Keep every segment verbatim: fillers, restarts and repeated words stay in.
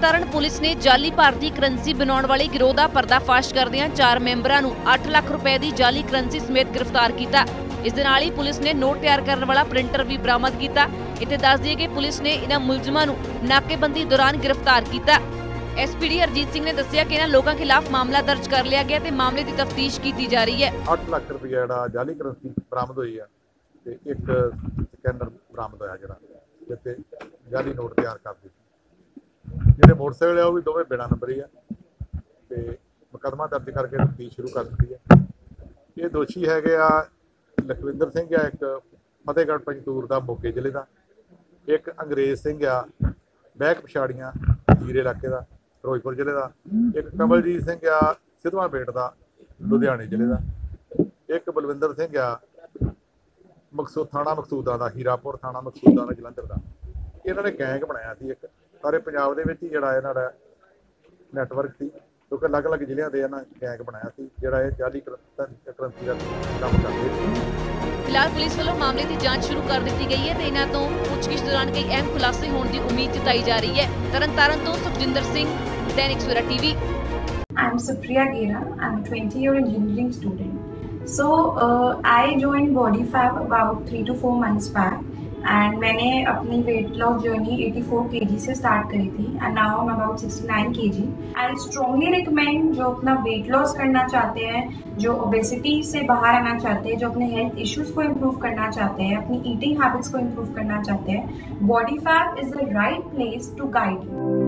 Tarn Taran police ਨੇ ਜਾਲੀ ਭਾਰਤੀ currency ਬਣਾਉਣ ਵਾਲੇ ਗਿਰੋਹ ਦਾ ਪਰਦਾਫਾਸ਼ ਕਰਦਿਆਂ ਚਾਰ ਮੈਂਬਰਾਂ ਨੂੰ ਅੱਠ ਲੱਖ ਰੁਪਏ ਦੀ ਜਾਲੀ ਕਰੰਸੀ ਸਮੇਤ गिरफ्तार किया। इस दे नाल ही पुलिस ने नोट तैयार करने वाला प्रिंटर भी बरामद किया। इत्थे दस दिए कि पुलिस ने इन्हां मुलजमां नूं नाकेबंदी दौरान गिरफ्तार किया। S P D Harjit Singh ने दस्सिया कि इन्हां लोकां खिलाफ मामला दर्ज कर लिया गया ते मामले की तफ्तीश की जा रही है। अठ लाख रुपया जिहड़ा जाली करंसी बरामद हुई है ते एक स्कैनर बरामद होया जिहड़ा जिथे जाली नोट तैयार करदे ਜਿਹੜੇ मोटरसाइकिल है वह भी दोवें बिना नंबर ही है तो मुकदमा दर्ज करके तफ्तीश शुरू कर दी है। ये दोषी है लखविंदर सिंह आ एक फतेहगढ़ पंजतूर का मोगे जिले का, एक अंग्रेज सिंह आ बैक पछाड़ियां जीरे इलाके का फिरोजपुर जिले का, एक कमलजीत सिंह आ सिद्धवां बेट का लुधियाने जिले का, एक बलविंदर सिंह आ मकसूद थाना मकसूदा का हीरापुर थाना मकसूदा का जलंधर का। इन्होंने गैंग बनाया सी एक सारे पंजाब दे विच ही जिहड़ा इन्हां दा नैटवर्क सी क्योंकि अलग अलग जिलियां दे इन्हां गैंग बनाया सी जिहड़ा इह जाली करंसी दा काम करदे सी। फिलहाल पुलिस वालों मामले की जांच शुरू कर दी गई है तो इन्हां तों पुछगिछ दौरान कई अहम खुलासे होने की उम्मीद जताई जा रही है। तरनतारन तो Sukhjinder Singh, Dainik Savera TV. I am Supriya Gera. I am a twenty year engineering student. So uh, I joined Bodyfab about three to four months back. And मैंने अपनी वेट लॉस जर्नी चौरासी केजी से स्टार्ट करी थी and now I am about sixty nine KG. I strongly recommend जो अपना weight loss करना चाहते हैं, जो ओबेसिटी से बाहर आना चाहते हैं, जो अपने हेल्थ इश्यूज को इम्प्रूव करना चाहते हैं, अपनी ईटिंग हैबिट्स को इम्प्रूव करना चाहते हैं, Bodyfab is the right place to guide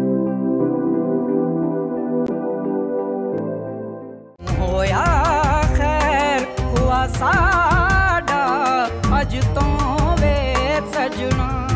you. होया खैर हुआ साडा अज तो सजना।